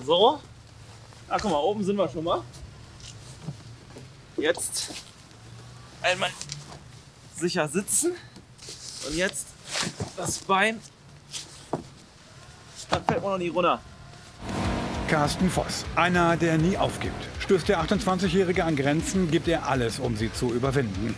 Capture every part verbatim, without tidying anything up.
So. Ach, guck mal, oben sind wir schon mal. Jetzt einmal sicher sitzen. Und jetzt das Bein. Dann fällt man noch nie runter. Carsten Voss, einer, der nie aufgibt. Stößt der achtundzwanzigjährige an Grenzen, gibt er alles, um sie zu überwinden.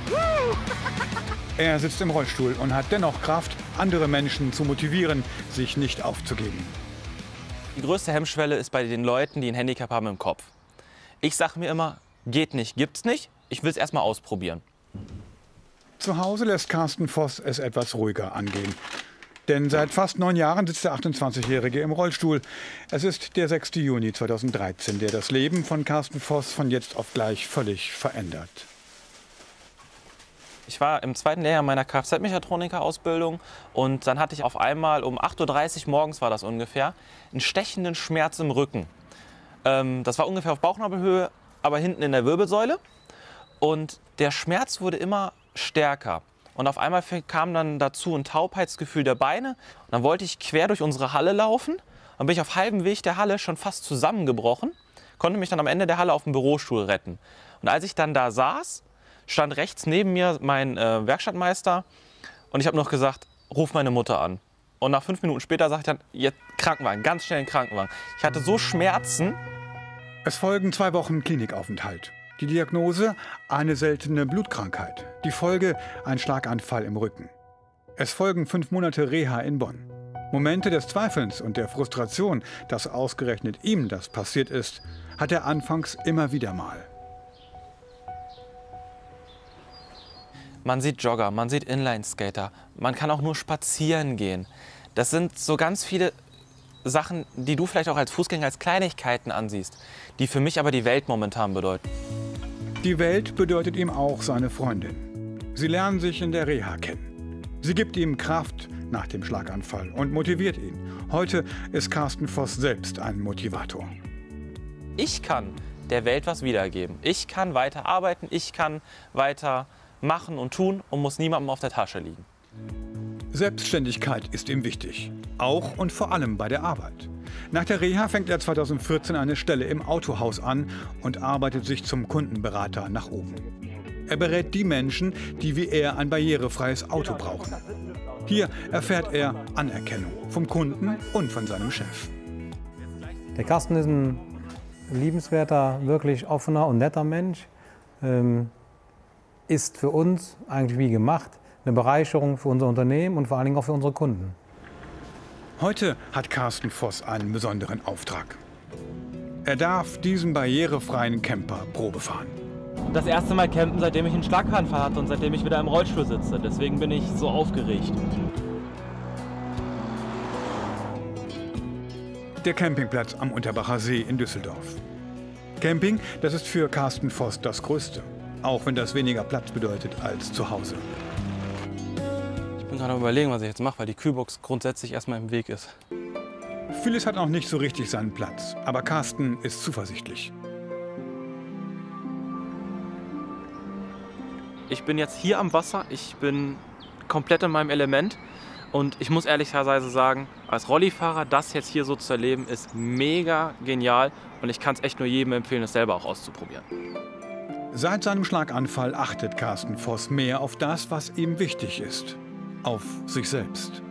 Er sitzt im Rollstuhl und hat dennoch Kraft, andere Menschen zu motivieren, sich nicht aufzugeben. Die größte Hemmschwelle ist bei den Leuten, die ein Handicap haben im Kopf. Ich sage mir immer, geht nicht, gibt's nicht. Ich will es erst mal ausprobieren. Zu Hause lässt Carsten Voss es etwas ruhiger angehen. Denn seit fast neun Jahren sitzt der achtundzwanzigjährige im Rollstuhl. Es ist der sechste Juni zweitausenddreizehn, der das Leben von Carsten Voss von jetzt auf gleich völlig verändert. Ich war im zweiten Lehrjahr meiner Kfz-Mechatroniker-Ausbildung und dann hatte ich auf einmal um acht Uhr dreißig morgens war das ungefähr, einen stechenden Schmerz im Rücken. Ähm, das war ungefähr auf Bauchnabelhöhe, aber hinten in der Wirbelsäule. Und der Schmerz wurde immer stärker. Und auf einmal kam dann dazu ein Taubheitsgefühl der Beine. Und dann wollte ich quer durch unsere Halle laufen. Dann bin ich auf halbem Weg der Halle schon fast zusammengebrochen, konnte mich dann am Ende der Halle auf dem Bürostuhl retten. Und als ich dann da saß, stand rechts neben mir mein äh, Werkstattmeister und ich habe noch gesagt, ruf meine Mutter an. Und nach fünf Minuten später sagte ich dann, jetzt Krankenwagen, ganz schnell einen Krankenwagen. Ich hatte so Schmerzen. Es folgen zwei Wochen Klinikaufenthalt. Die Diagnose, eine seltene Blutkrankheit. Die Folge, ein Schlaganfall im Rücken. Es folgen fünf Monate Reha in Bonn. Momente des Zweifelns und der Frustration, dass ausgerechnet ihm das passiert ist, hat er anfangs immer wieder mal. Man sieht Jogger, man sieht Inlineskater, man kann auch nur spazieren gehen. Das sind so ganz viele Sachen, die du vielleicht auch als Fußgänger als Kleinigkeiten ansiehst, die für mich aber die Welt momentan bedeuten. Die Welt bedeutet ihm auch seine Freundin. Sie lernen sich in der Reha kennen. Sie gibt ihm Kraft nach dem Schlaganfall und motiviert ihn. Heute ist Carsten Voss selbst ein Motivator. Ich kann der Welt was wiedergeben. Ich kann weiter arbeiten, ich kann weiter machen und tun und muss niemandem auf der Tasche liegen. Selbstständigkeit ist ihm wichtig. Auch und vor allem bei der Arbeit. Nach der Reha fängt er zweitausendvierzehn eine Stelle im Autohaus an und arbeitet sich zum Kundenberater nach oben. Er berät die Menschen, die wie er ein barrierefreies Auto brauchen. Hier erfährt er Anerkennung vom Kunden und von seinem Chef. Der Carsten ist ein liebenswerter, wirklich offener und netter Mensch. Ähm, ist für uns eigentlich wie gemacht eine Bereicherung für unser Unternehmen und vor allen Dingen auch für unsere Kunden. Heute hat Carsten Voss einen besonderen Auftrag. Er darf diesen barrierefreien Camper Probe fahren. Das erste Mal campen, seitdem ich einen Schlaganfall hatte und seitdem ich wieder im Rollstuhl sitze. Deswegen bin ich so aufgeregt. Der Campingplatz am Unterbacher See in Düsseldorf. Camping, das ist für Carsten Voss das Größte. Auch wenn das weniger Platz bedeutet als zu Hause. Ich bin gerade am Überlegen, was ich jetzt mache, weil die Kühlbox grundsätzlich erstmal im Weg ist. Vieles hat noch nicht so richtig seinen Platz, aber Carsten ist zuversichtlich. Ich bin jetzt hier am Wasser, ich bin komplett in meinem Element und ich muss ehrlicherweise sagen, als Rollifahrer das jetzt hier so zu erleben, ist mega genial und ich kann es echt nur jedem empfehlen, es selber auch auszuprobieren. Seit seinem Schlaganfall achtet Carsten Voss mehr auf das, was ihm wichtig ist. Auf sich selbst.